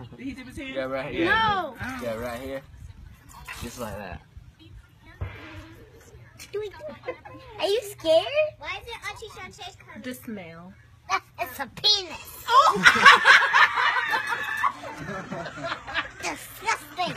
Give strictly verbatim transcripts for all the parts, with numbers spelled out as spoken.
Did he dip his hand? Yeah, right here. No. Yeah, right here. Just like that. Are you scared? Why is it Auntie Shantae's coming? The smell. It's a penis. Oh! Disgusting.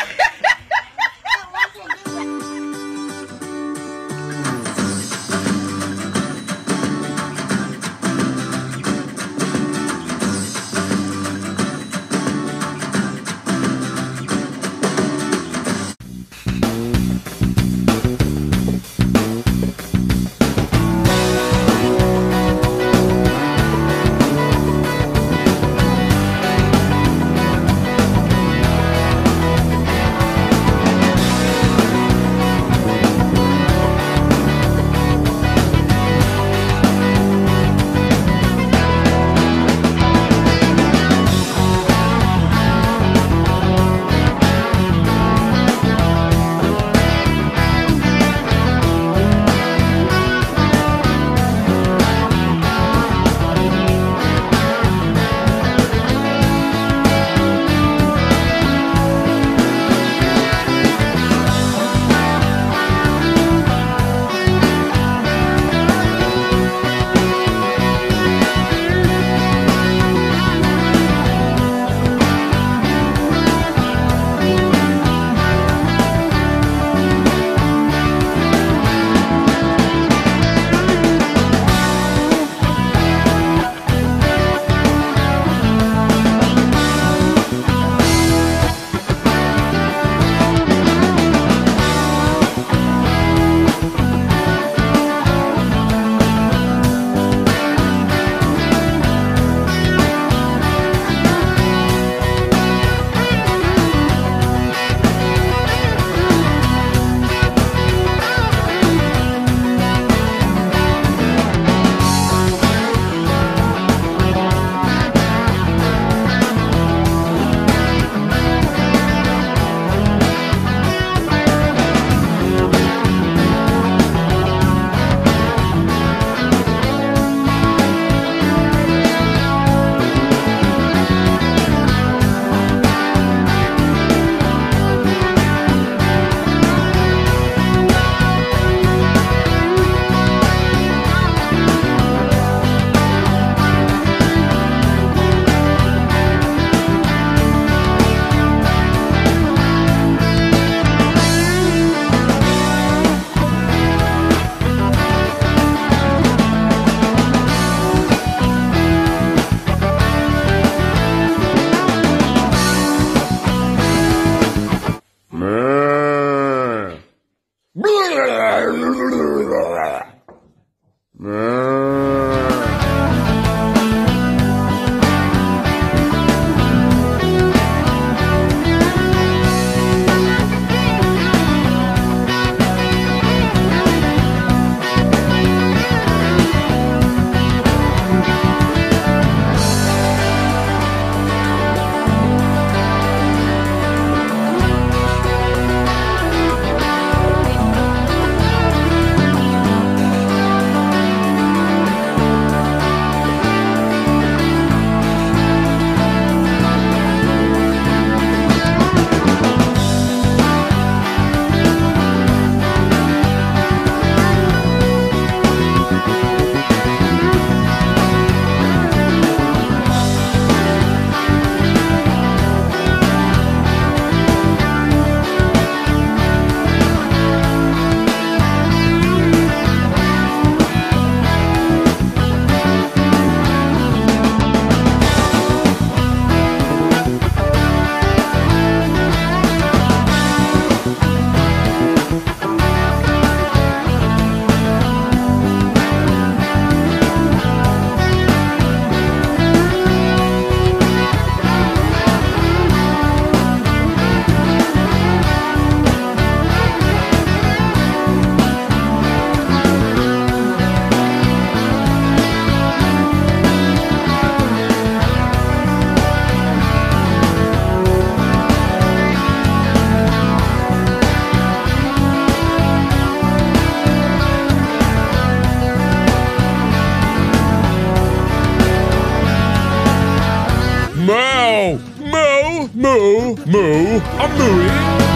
Moo, moo, moo. I'm mooing.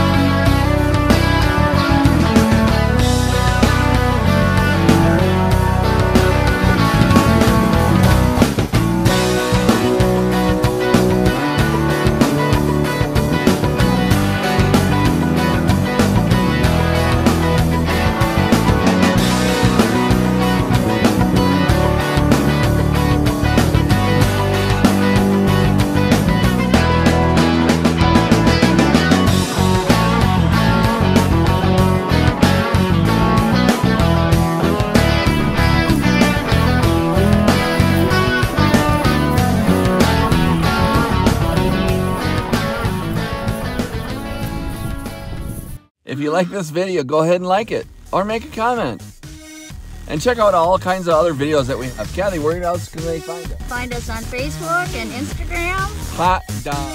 If you like this video, go ahead and like it or make a comment. And check out all kinds of other videos that we have. Kathy, where else can they find us? Find us on Facebook and Instagram. Hot dog.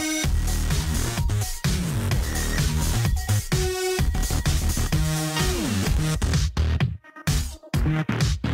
Thank you.